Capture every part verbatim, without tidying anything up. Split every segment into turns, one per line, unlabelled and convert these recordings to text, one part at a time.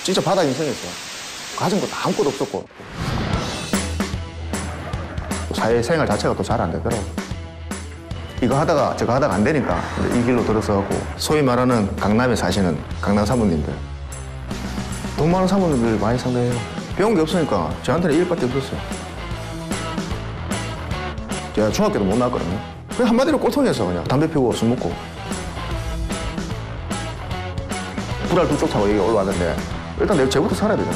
진짜 바닥 인생이었어. 가진 것도 아무것도 없었고. 사회생활 자체가 또 잘 안 되더라고. 이거 하다가 저거 하다가 안 되니까 이 길로 들어서갖고 소위 말하는 강남에 사시는 강남 사모님들. 돈 많은 사모님들 많이 상대해요. 배운 게 없으니까 저한테는 일밖에 없었어요. 제가 중학교도 못 나왔거든요. 그냥 한마디로 꼴통이었어. 그냥 담배 피우고 술 먹고. 불알 두 쪽 타고 여기 올라왔는데 일단 내가 쟤부터 살아야 되잖아.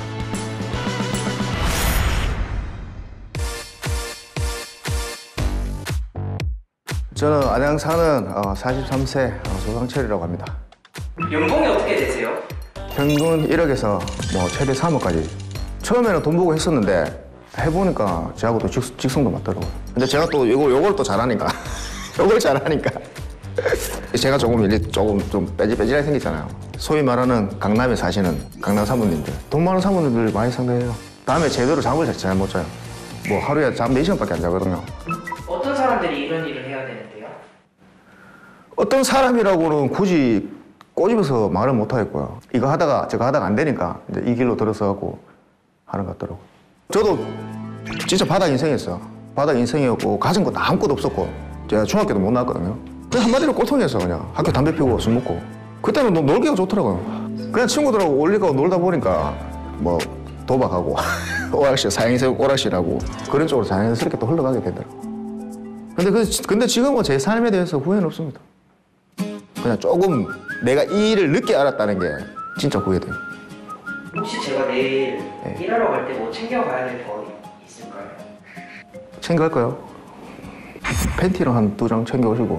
저는 안양 사는 어, 사십삼 세 어, 조상철이라고 합니다.
연봉이 어떻게 되세요?
평균 일억에서 뭐 최대 삼억까지. 처음에는 돈 보고 했었는데 해보니까 저하고도 직, 직성도 맞더라고요. 근데 제가 또 요걸, 요걸 또 잘하니까 요걸 잘하니까 제가 조금 일이 조금 좀 빼질빼질하게 생겼잖아요. 소위 말하는 강남에 사시는 강남 사모님들. 돈 많은 사모님들 많이 상대해요. 다음에 제대로 잠을 잘 못 자요. 뭐 하루에 잠 네 시간밖에 안 자거든요.
어떤 사람들이 이런 일을 해야 되는데요?
어떤 사람이라고는 굳이 꼬집어서 말을 못 하겠고요. 이거 하다가 저거 하다가 안 되니까 이제 이 길로 들어서갖고 하는 것 같더라고요. 저도 진짜 바닥 인생이었어. 바닥 인생이었고 가진 것도 아무것도 없었고 제가 중학교도 못 나왔거든요. 그냥 한마디로 꼴통이었어. 그냥 학교 담배 피우고 술 먹고. 그때는 노, 놀기가 좋더라고요. 그냥 친구들하고 올리고 놀다 보니까 뭐 도박하고 오락실, 사행시 오락실하고 그런 쪽으로 자연스럽게 또 흘러가게 되더라고요. 근데, 그, 근데 지금은 제 삶에 대해서 후회는 없습니다. 그냥 조금 내가 이 일을 늦게 알았다는 게 진짜 후회돼요.
혹시 제가 내일
네.
일하러 갈 때 뭐 챙겨가야 될 거 있을까요?
챙겨갈 거요. 팬티랑 한 두 장 챙겨오시고.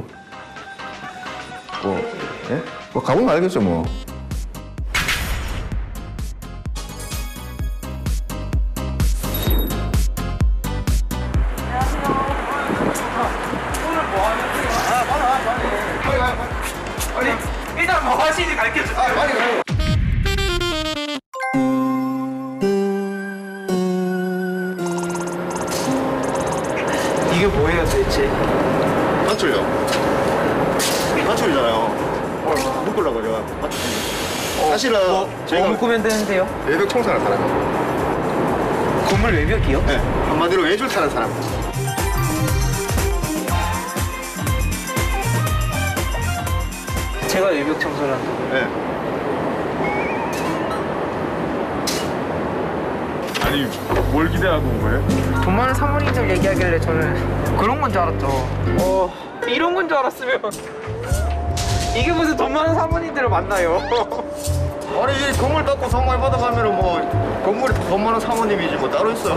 뭐, 예? 뭐 가보면 알겠죠, 뭐.
아니, 일단 뭐 하시는지 가르쳐주세요. 아, 빨리 가요. 이게 뭐예요, 도대체?
맞출요. 맞출이잖아요. 어, 묶으려고 제가 맞췄습니다. 사실은
뭐,
제가
뭐 묶으면 되는데요?
외벽 청소하는 사람이에요.
건물 외벽이요?
네, 한마디로 외줄 타는 사람.
제가 외벽 청소를 한다고요?
네.
아니 뭘 기대하고 온 거예요?
돈 많은 사모님들 얘기하길래 저는 그런 건 줄 알았죠. 어, 이런 건 줄 알았으면 이게 무슨 돈 많은 사모님들을 만나요?
아니 이 건물 닦고 상 많이 받아가면은 뭐 건물이 돈 많은 사모님이지 뭐 따로 있어요.